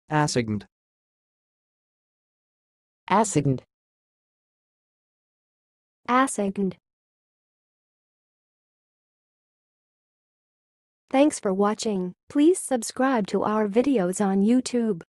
Assigned. Assigned. Assigned. Thanks for watching. Please subscribe to our videos on YouTube.